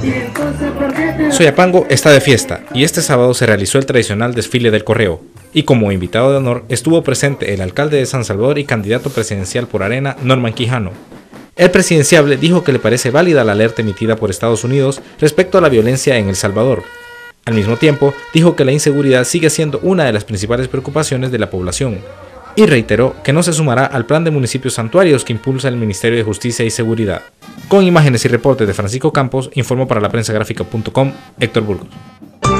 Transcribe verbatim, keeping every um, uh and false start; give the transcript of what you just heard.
Soyapango está de fiesta y este sábado se realizó el tradicional desfile del correo. Y como invitado de honor estuvo presente el alcalde de San Salvador y candidato presidencial por Arena, Norman Quijano. El presidenciable dijo que le parece válida la alerta emitida por Estados Unidos respecto a la violencia en El Salvador. Al mismo tiempo, dijo que la inseguridad sigue siendo una de las principales preocupaciones de la población y reiteró que no se sumará al plan de municipios santuarios que impulsa el Ministerio de Justicia y Seguridad. Con imágenes y reportes de Francisco Campos, informó para la prensa gráfica punto com, Héctor Burgos.